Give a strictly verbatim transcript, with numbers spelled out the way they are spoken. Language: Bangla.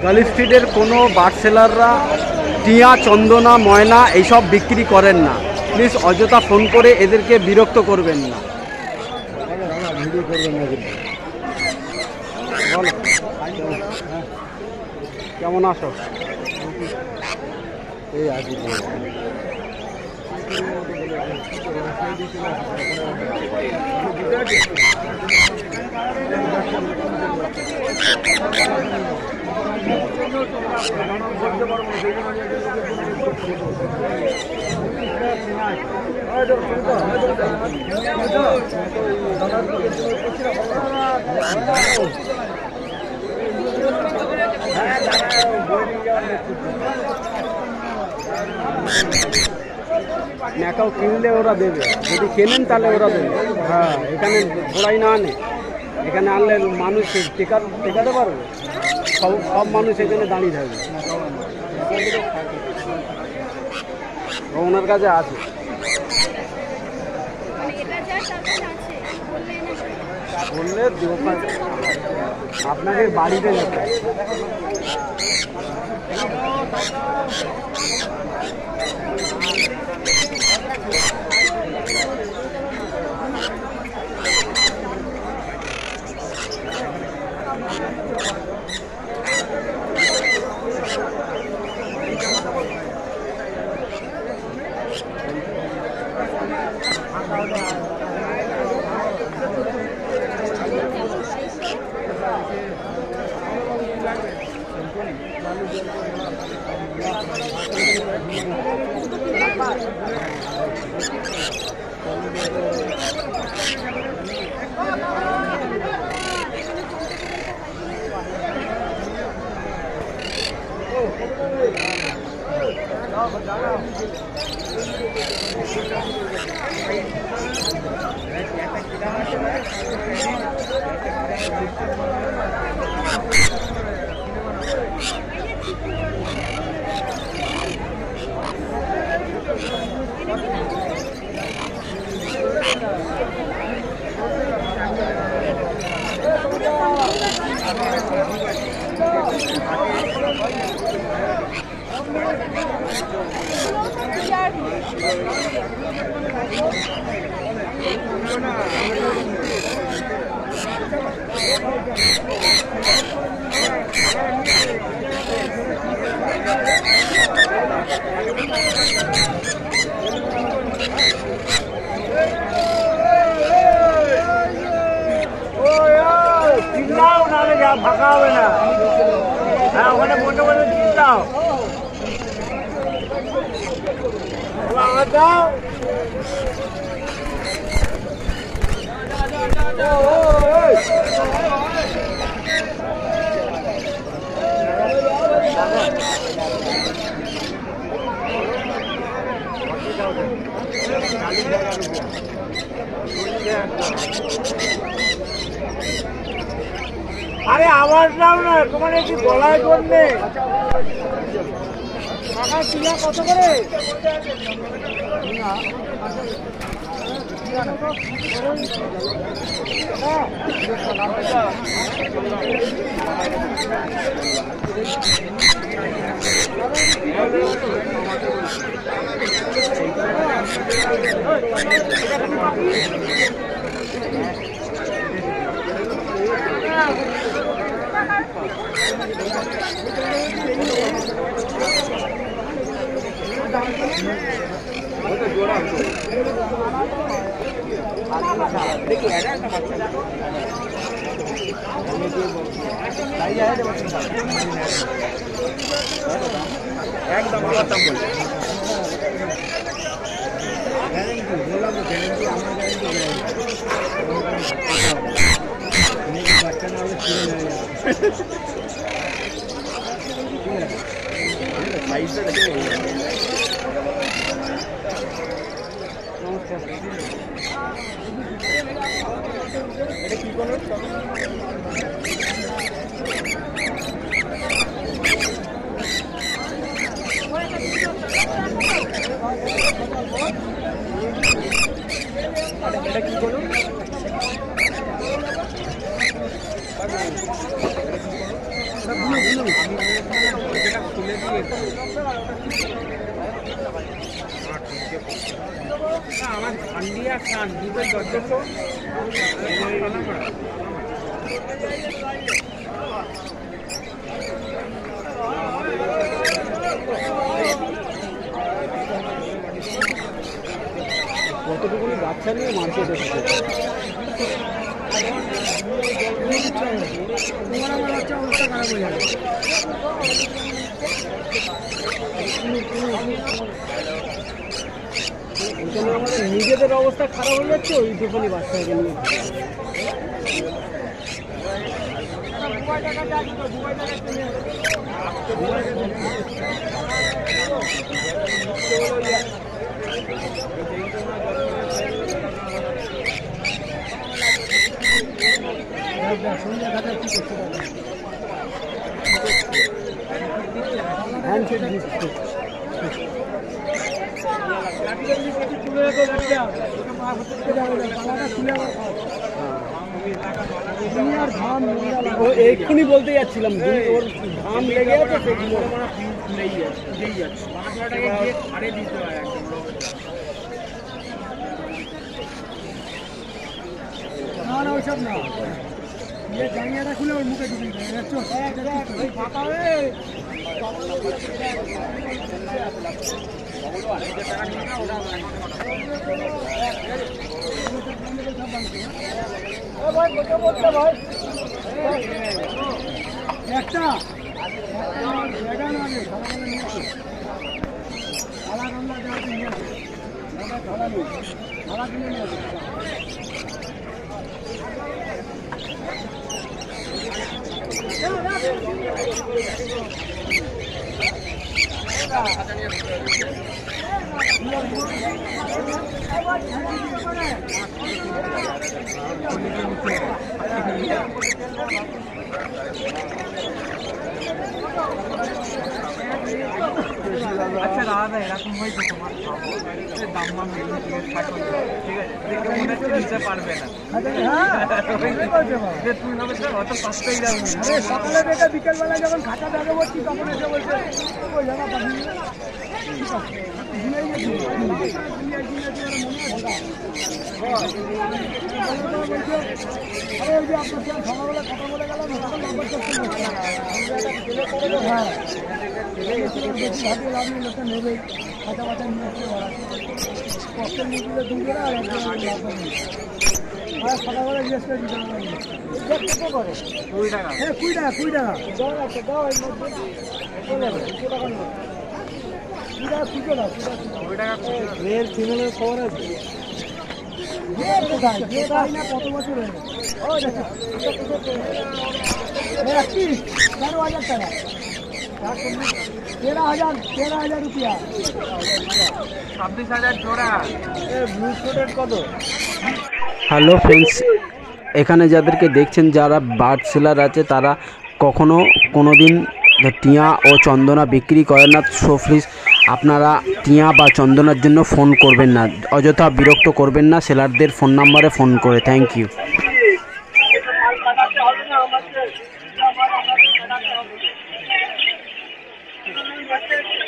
গার্ল স্ট্রিটের কোনো বার্ড সেলাররা টিয়া, চন্দনা, ময়না এইসব বিক্রি করেন না। প্লিজ অযথা ফোন করে এদেরকে বিরক্ত করবেন না। বলো কেমন আছো? এই আজকে ন্যাকাও কিনলে ওরা দেবে, যদি কেনেন তাহলে ওরা দেবে। হ্যাঁ, এখানে ঘোড়াই না আনে, এখানে আনলে মানুষ টেকা টেকাতে পারবে, সব সব মানুষ এখানে দাঁড়িয়ে থাকবে। ওনার কাছে আছে, বললে আপনাকে বাড়িতে যেতে। ফাঁকা হবে না, হ্যাঁ ওখানে বসে বসে চিন্তাও দাও। আরে আওয়াজ নাও না, তোমার একটু গলায় করলে কত করে? একদম আমার দাম বলছে গ্যারেন্টি বললাম তো, গ্যারেন্টি আমার গ্যারেন্টি বাচ্চা না হলে ছিঁড়ে নেওয়া যাবে। সাইজটা দেখে এটা কি করলো? এটা কি করলো? এটা খুলে দিয়ে আমার ঠান্ডি আর কান দুটোই যথেষ্ট। কতটুকুনি বাচ্চা নিয়ে মার্কেট এসেছে। আমাদের নিজেদের অবস্থা খারাপ হয়ে যাচ্ছে ওই দুপুরি বাচ্চাকে নিয়ে। হ্যান্ডশেক দিচ্ছে। ও এক্ষুনি বলতে যাচ্ছিলাম ওর ঘাম লেগে আছে সেগুলো না না ওইসব না জানিয়াটা খুলে ওর মুখে ঢুকে একটা আচ্ছা দাদা এরকম হয়েছে তোমার দাম দাম ঠিক আছে দেখে মনে হচ্ছে নিতে পারবে না তুমি না বলছো অত কষ্টই যাবে সকালে দেখে বিকেলবেলা যখন খাতা দাগে বলছি তখন এসে বলছে ওই জায়গা পাঠিয়ে সকালবেলা কথা বলে গেলাম হ্যাঁ লোকটা নেবেই খাতা বাতা নিয়ে আসতে পারা কষ্টের মুখগুলো দুটো আর একজন সকালবেলা জিজ্ঞেস করে দিতে করে কুড়ি টাকা হ্যাঁ কুড়ি টাকা কুড়ি টাকা দাও আছে দাও এর মধ্যে দুশো টাকার মধ্যে কুড়ি টাকা কুড়ি টাকা কুড়ি টাকা মেয়ের ফিমেলের খবর আছে কোথায় যে তাই না কত বছর হয়ে ও দেখো একত্রিশ তেরো হাজার টাকা तेरह हजार तेरह हजार रुपया छब्बीस हजार जोड़ा ब्लू कोटेड কত। হ্যালো ফ্রেন্ডস, এখানে যাদেরকে দেখছেন যারা বার্ড সেলার আছে তারা কখনো কোনো দিন টিয়া ও চন্দনা বিক্রি করেন না। সো প্লিজ আপনারা টিয়া বা চন্দনার জন্য ফোন করবেন না, অযথা বিরক্ত করবেন না সেলারদের ফোন নাম্বারে ফোন করে। Thank you.